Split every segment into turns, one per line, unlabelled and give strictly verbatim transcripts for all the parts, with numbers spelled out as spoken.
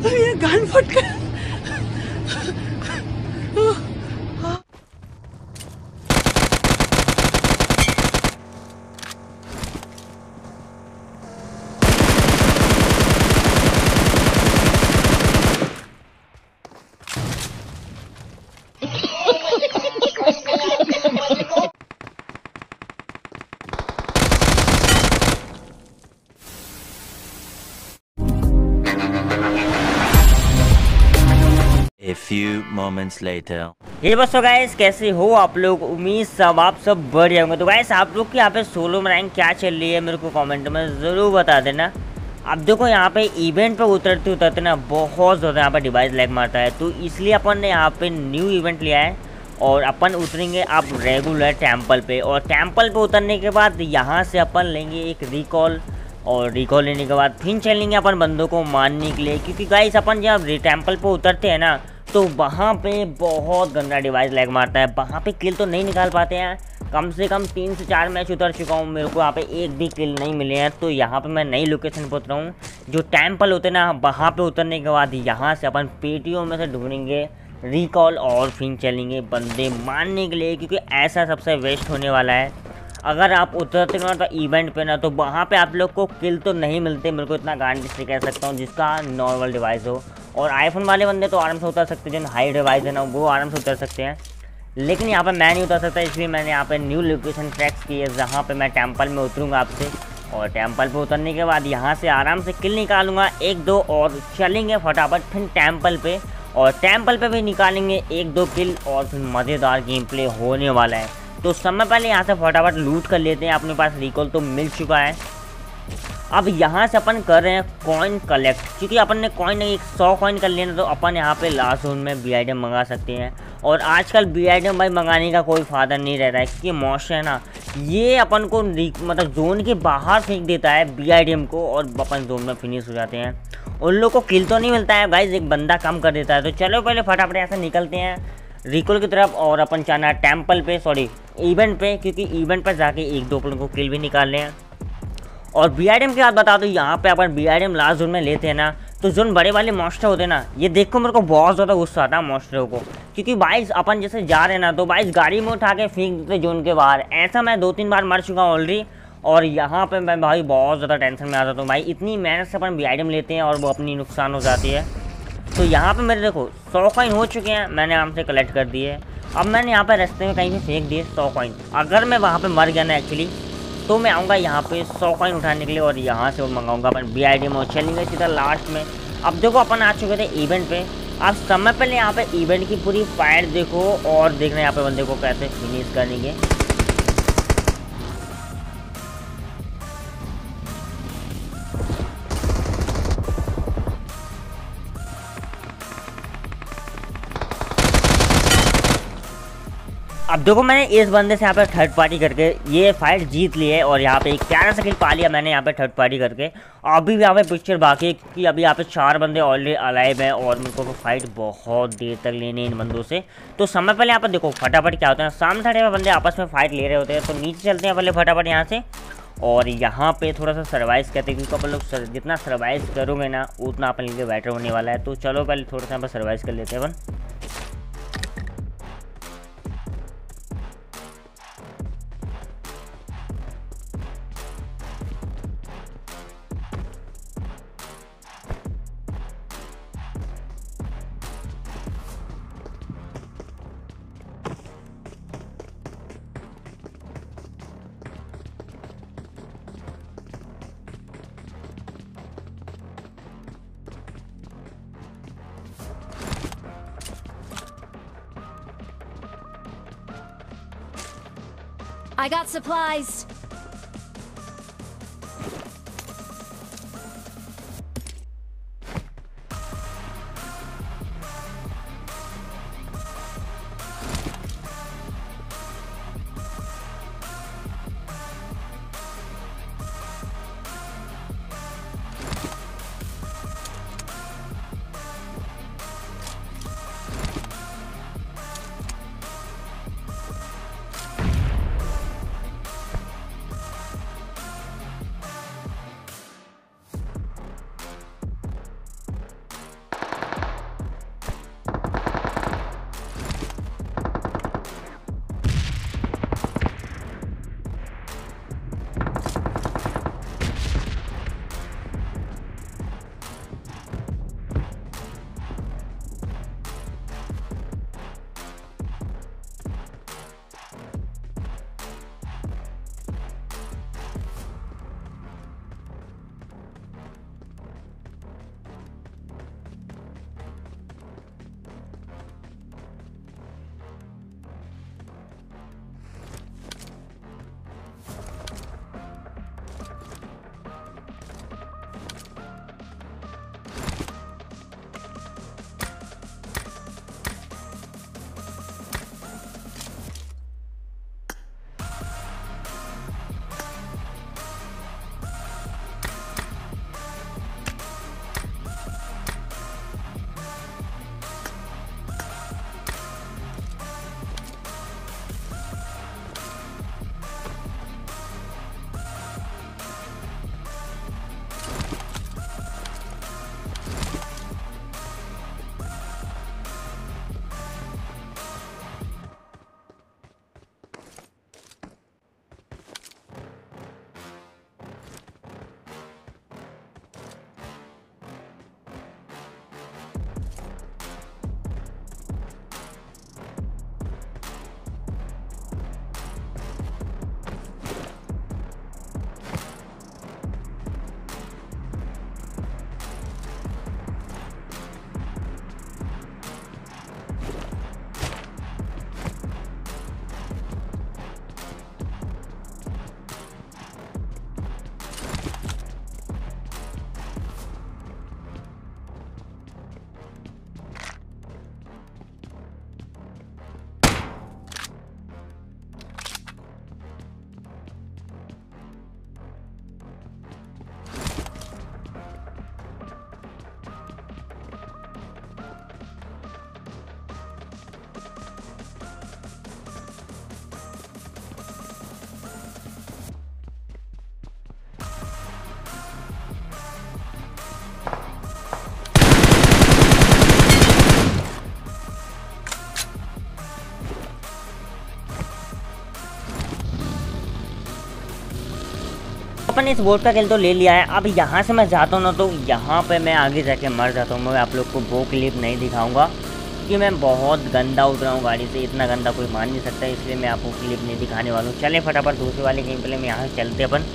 ये गन फट गया।
A few moments later.
ये बस तो गाइस कैसे हो आप लोग, उम्मीद सब आप सब बढ़िया होंगे। तो गाइस आप लोग की यहाँ पे सोलो में रैंक क्या चल रही है मेरे को कमेंट में ज़रूर बता देना। अब देखो यहाँ पे इवेंट पे उतरते उतरते ना बहुत ज़्यादा यहाँ पे डिवाइस लैग मारता है, तो इसलिए अपन ने यहाँ पे न्यू इवेंट लिया है और अपन उतरेंगे अब रेगुलर टेम्पल पे। और टेम्पल पे उतरने के बाद यहाँ से अपन लेंगे एक रिकॉल, और रिकॉल लेने के बाद फिर चलेंगे अपन बंदों को मारने के लिए, क्योंकि गाइस अपन जब टेम्पल पे उतरते हैं ना तो वहाँ पे बहुत गंदा डिवाइस लैग मारता है, वहाँ पे किल तो नहीं निकाल पाते हैं। कम से कम तीन से चार मैच उतर चुका हूँ, मेरे को यहाँ पे एक भी किल नहीं मिले हैं। तो यहाँ पे मैं नई लोकेशन पर उतरा हूँ, जो टेम्पल होते ना वहाँ पे उतरने के बाद यहाँ से अपन पेटियों में से ढूंढेंगे रिकॉल और फिर चलेंगे बंदे मारने के लिए, क्योंकि ऐसा सबसे वेस्ट होने वाला है। अगर आप उतरते हो तो इवेंट पे ना तो वहाँ पे आप लोग को किल तो नहीं मिलते, मेरे को इतना गारंटी से कह सकता हूँ, जिसका नॉर्मल डिवाइस हो। और आईफोन वाले बंदे तो आराम से उतर सकते हैं, जो हाई डिवाइस है ना वो आराम से उतर सकते हैं, लेकिन यहाँ पे मैं नहीं उतर सकता। इसलिए मैंने यहाँ पे न्यू लोकेशन ट्रैक्स की है, जहाँ पे मैं टेम्पल में उतरूँगा आपसे, और टेम्पल पे उतरने के बाद यहाँ से आराम से किल निकालूंगा एक दो, और चलेंगे फटाफट फिर टेम्पल पे, और टेम्पल पे भी निकालेंगे एक दो किल, और फिर मज़ेदार गेम प्ले होने वाला है। तो समय पहले यहाँ से फटाफट लूट कर लेते हैं, अपने पास रिकॉल तो मिल चुका है। अब यहाँ से अपन कर रहे हैं कॉइन कलेक्ट, क्योंकि अपन ने कॉइन एक सौ कॉइन कर लिया ना तो अपन यहाँ पे लास्ट जोन में बी आई डी एम मंगा सकते हैं। और आजकल बी आई डी एम भाई मंगाने का कोई फ़ायदा नहीं रह रहा है, क्योंकि मॉश है ना ये अपन को मतलब जोन के बाहर फेंक देता है बी आई डी एम को, और अपन जोन में फिनिश हो जाते हैं। उन लोग को किल तो नहीं मिलता है गाइज, एक बंदा कम कर देता है। तो चलो पहले फटाफट यहाँ से निकलते हैं रिकॉल की तरफ, और अपन जाना टेम्पल पे, सॉरी इवेंट पे, क्योंकि इवेंट पर जाके एक दो अपन को किल भी निकालने हैं। और बी आई डी एम की बात बता दो, यहाँ पे अपन B I D M last zone में लेते हैं ना तो जोन बड़े वाले मॉन्स्टर होते हैं ना, ये देखो मेरे को बहुत ज़्यादा गुस्सा आता है मॉन्स्टरों को, क्योंकि बाइस अपन जैसे जा रहे हैं ना तो बाइस गाड़ी में उठा के फेंक देते जोन के बाहर। ऐसा मैं दो तीन बार मर चुका हूँ ऑलरेडी, और यहाँ पे मैं भाई बहुत ज़्यादा टेंशन में आ जाता हूँ। भाई इतनी मेहनत से अपन बी आई डी एम लेते हैं और वो अपनी नुकसान हो जाती है। तो यहाँ पे मेरे देखो सौ कॉइन हो चुके हैं, मैंने आराम से कलेक्ट कर दिए। अब मैंने यहाँ पे रास्ते में कहीं भी फेंक दिए सौ कॉइन। अगर मैं वहाँ पे मर गया ना एक्चुअली, तो मैं आऊँगा यहाँ पे सौ कॉइन उठाने के लिए, और यहाँ से वो मंगाऊंगा अपन बी आई डी एम, और चलेंगे सीधा लास्ट में। अब देखो अपन आ चुके थे इवेंट पे, अब समय पहले यहाँ पे इवेंट की पूरी फाइट देखो, और देखना यहाँ पे बंदे को कैसे फिनिश करेंगे। अब देखो मैंने इस बंदे से यहाँ पे थर्ड पार्टी करके ये फाइट जीत ली है, और यहाँ पे एक प्यारा सा किल पा लिया मैंने यहाँ पे थर्ड पार्टी करके। अभी भी यहाँ पे पिक्चर बाकी है, क्योंकि अभी यहाँ पे चार बंदे ऑलरेडी अलाइव हैं, और मेरे को फाइट बहुत देर तक लेने इन बंदों से। तो समय पहले यहाँ पर देखो फटाफट क्या होता है, सामने खड़े बंदे आपस में फाइट ले रहे होते हैं। तो नीचे चलते हैं पहले फटाफट यहाँ से, और यहाँ पे थोड़ा सा सर्वाइव करते हैं, क्योंकि अपन लोग सर, जितना सर्वाइव करोगे ना उतना अपन लिए बेटर होने वाला है। तो चलो पहले थोड़ा सा यहाँ पर सर्वाइव कर लेते हैं अपन।
I got supplies.
अपन इस बोट का किल तो ले लिया है। अब यहाँ से मैं जाता हूँ ना तो यहाँ पे मैं आगे जाके मर जाता हूँ। मैं आप लोग को वो क्लिप नहीं दिखाऊंगा क्योंकि मैं बहुत गंदा उतरा हूँ गाड़ी से, इतना गंदा कोई मान नहीं सकता, इसलिए मैं आपको क्लिप नहीं दिखाने वाला हूँ। चले फटाफट दूसरे वाले गेम प्ले में यहाँ से चलते अपन।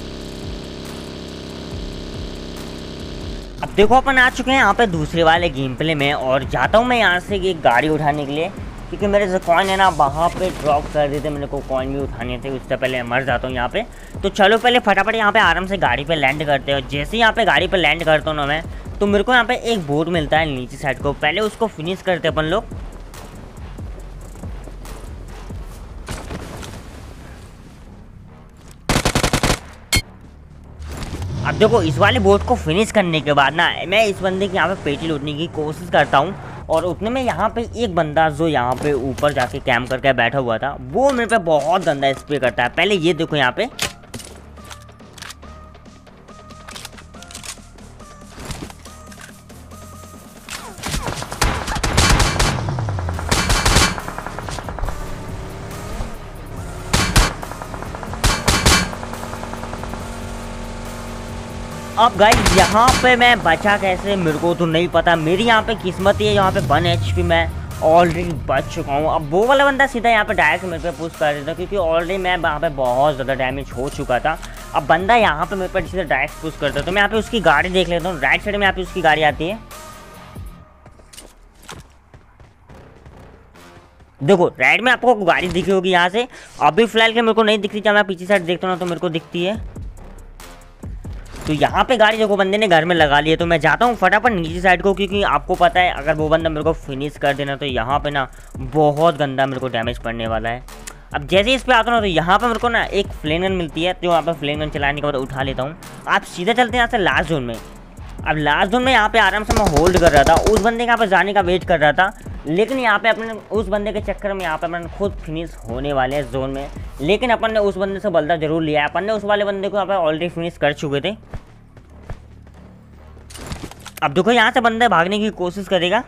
अब देखो अपन आ चुके हैं यहाँ पे दूसरे वाले गेम प्ले में और जाता हूँ मैं यहाँ से एक गाड़ी उठाने के लिए क्योंकि मेरे जो कॉइन है ना वहाँ पे ड्रॉप कर देते, मेरे को कॉइन भी उठाने थे, उससे पहले मर जाता हूँ यहाँ पे। तो चलो पहले फटाफट यहाँ पे आराम से गाड़ी पे लैंड करते हैं। जैसे ही यहाँ पे गाड़ी पे लैंड करता हूँ ना मैं, तो मेरे को यहाँ पे एक बोट मिलता है नीचे साइड को, पहले उसको फिनिश करते अपन लोग। अब देखो इस वाले बोट को फिनिश करने के बाद ना मैं इस बंदे की यहाँ पे पेटी लूटने की कोशिश करता हूँ और उतने में यहाँ पे एक बंदा जो यहाँ पे ऊपर जाके कैंप करके बैठा हुआ था वो मेरे पे बहुत गंदा स्प्रे करता है। पहले ये देखो यहाँ पे अब गाइस यहाँ पे मैं बचा कैसे मेरे को तो नहीं पता। मेरी यहाँ पे किस्मत है, यहाँ पे वन एच पी मैं ऑलरेडी बच चुका हूँ। अब वो वाला बंदा सीधा यहाँ पे डायरेक्ट मेरे पे पुश कर देता क्योंकि ऑलरेडी मैं वहाँ पे बहुत ज़्यादा डैमेज हो चुका था। अब बंदा यहाँ पे मेरे पे सीधा डायरेक्ट पुश करता, तो मैं यहाँ पे उसकी गाड़ी देख लेता हूँ। राइट साइड में यहाँ पे उसकी गाड़ी आती है, देखो राइट में आपको गाड़ी दिखी होगी यहाँ से। अभी फिलहाल के मेरे को नहीं दिख रही, जब मैं पीछे साइड देखता हूँ तो मेरे को दिखती है। तो यहाँ पे गाड़ी देखो बंदे ने घर में लगा ली है, तो मैं जाता हूँ फटाफट नीचे साइड को क्योंकि आपको पता है अगर वो बंदा मेरे को फिनिश कर देना तो यहाँ पे ना बहुत गंदा मेरे को डैमेज पड़ने वाला है। अब जैसे ही इस पे आता हूँ तो यहाँ पे मेरे को ना एक फ्लेम गन मिलती है, तो यहाँ पे फ्लेम गन चलाने के बाद उठा लेता हूँ। आप सीधे चलते हैं यहाँ से लास्ट जोन में। अब लास्ट जोन में यहाँ पे आराम से मैं होल्ड कर रहा था, उस बंदे के यहाँ पे जाने का वेट कर रहा था, लेकिन यहाँ पे अपने उस बंदे के चक्कर में यहाँ पे अपन खुद फिनिश होने वाले हैं जोन में। लेकिन अपन ने उस बंदे से बदला जरूर लिया है, अपन ने उस वाले बंदे को यहाँ पे ऑलरेडी फिनिश कर चुके थे। अब देखो यहाँ से बंदा भागने की कोशिश करेगा,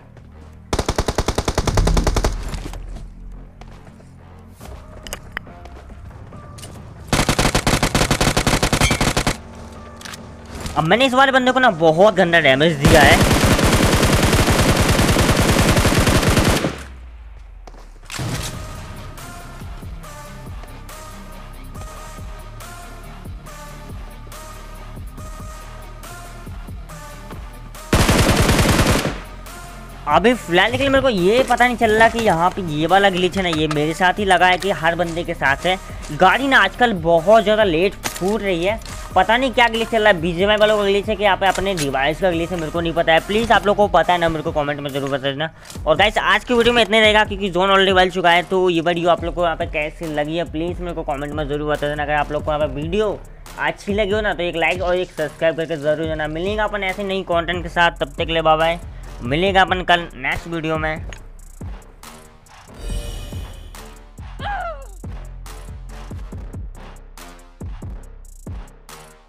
अब मैंने इस वाले बंदे को ना बहुत गंदा डैमेज दिया है। अभी फिलहाल के लिए मेरे को ये पता नहीं चल रहा कि यहाँ पे ये वाला ग्लिच है ना ये मेरे साथ ही लगा है कि हर बंदे के साथ है। गाड़ी ना आजकल बहुत ज़्यादा लेट फूट रही है, पता नहीं क्या ग्लिच चल रहा है। बीजेएमआई वालों का ग्लिच है कि यहाँ पे अपने डिवाइस का ग्लिच है, मेरे को नहीं पता है। प्लीज़ आप लोग को पता है ना मेरे को कमेंट में जरूर बता देना। और गाइस आज की वीडियो में इतने रहेगा क्योंकि जोन ऑलरेडी बल चुका है। तो ये वीडियो आप लोग को यहाँ पे कैसी लगी है प्लीज़ मेरे को कमेंट में जरूर बता देना। अगर आप लोग को यहाँ पे वीडियो अच्छी लगी हो ना तो एक लाइक और एक सब्सक्राइब करके जरूर जाना। मिलेंगे अपन ऐसे नई कॉन्टेंट के साथ, तब तक के लिए बाय बाय। मिलेगा अपन कल नेक्स्ट वीडियो में।